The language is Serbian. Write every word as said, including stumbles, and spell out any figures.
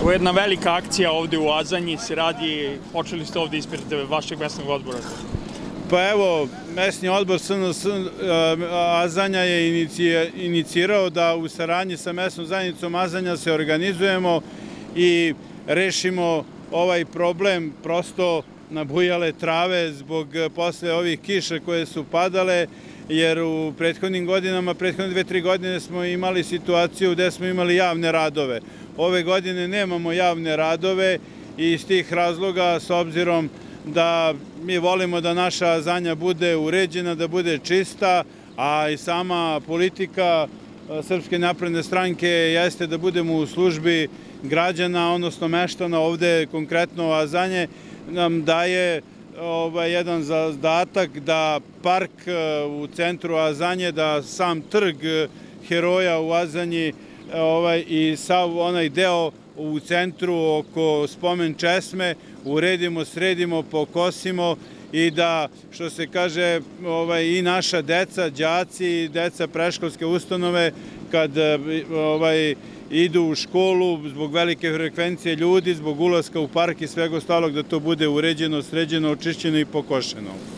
Ovo je jedna velika akcija ovde u Azanji, se radi, počeli ste ovde ispred vašeg mesnog odbora. Pa evo, mesni odbor S N S Azanja je inicirao da u saradnji sa mesnom zajednicom Azanja se organizujemo i rešimo ovaj problem prosto nabujale trave zbog posle ovih kiša koje su padale, jer u prethodnim godinama, prethodne dve, tri godine smo imali situaciju gde smo imali javne radove. Ove godine nemamo javne radove i iz tih razloga, s obzirom da mi volimo da naša Azanja bude uređena, da bude čista, a i sama politika Srpske napredne stranke jeste da budemo u službi građana, odnosno meštana ovde, konkretno Azanje, nam daje jedan zadatak da park u centru Azanje, da sam trg heroja u Azanji i sav onaj deo u centru oko spomen česme uredimo, sredimo, pokosimo i da, što se kaže, i naša deca, đaci, deca predškolske ustanove, kad idu u školu zbog velike frekvencije ljudi, zbog ulaska u park i svega ostalog, da to bude uređeno, sređeno, očišćeno i pokošeno.